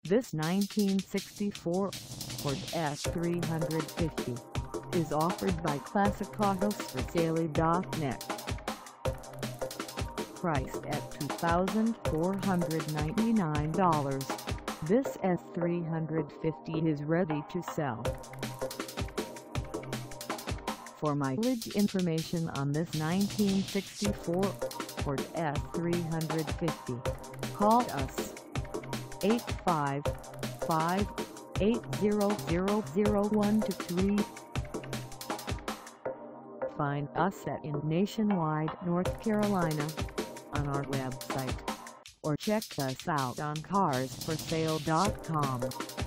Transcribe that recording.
This 1964 Ford F350 is offered by ClassicAutosForSale.net. Priced at $2,499, this F350 is ready to sell. For mileage information on this 1964 Ford F350, call us 855-800-0123. Find us in Nationwide, North Carolina, on our website, or check us out on CarsForSale.com.